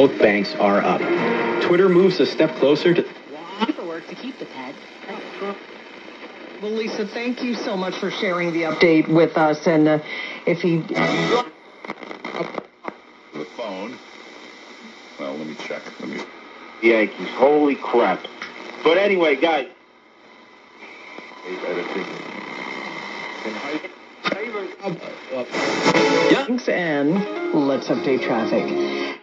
both banks are up. Twitter moves a step closer to paperwork to keep the pet. Well, Lisa, thank you so much for sharing the update with us. And if he... The phone. Well, let me check. Yankees. Holy crap. But anyway, guys. Thanks, and let's update traffic.